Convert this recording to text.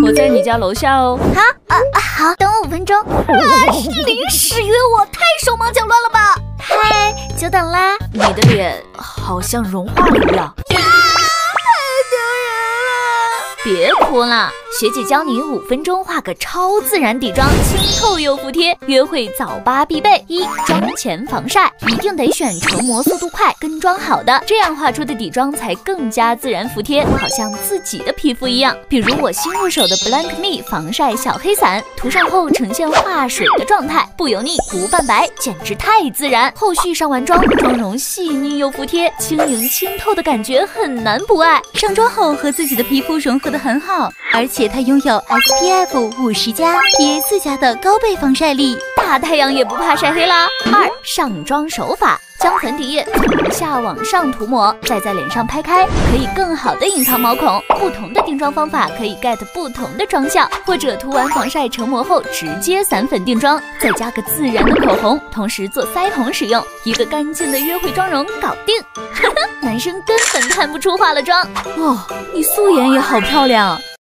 我在你家楼下哦。 好，等我5分钟。是临时约我，太手忙脚乱了吧？嗨，久等啦。 你的脸好像融化了一样。别哭了，学姐教你5分钟画个超自然底妆，清透又服帖，约会早八必备。1、妆前防晒，一定得选成膜速度快、跟妆好的，这样画出的底妆才更加自然服帖，好像自己的皮肤一样。比如我新入手的 Blank Me 防晒小黑伞，涂上后呈现化水的状态，不油腻不泛白，简直太自然。后续上完妆，妆容细腻又服帖，轻盈清透的感觉很难不爱。 上妆后和自己的皮肤融合得很好，而且它拥有 SPF 50+、PA4+ 的高倍防晒力， 大太阳也不怕晒黑啦。2、上妆手法，将粉底液从下往上涂抹，再在脸上拍开，可以更好的隐藏毛孔。不同的定妆方法可以 get 不同的妆效，或者涂完防晒成膜后直接散粉定妆，再加个自然的口红，同时做腮红使用，一个干净的约会妆容搞定。男生根本看不出化了妆。 哦，你素颜也好漂亮。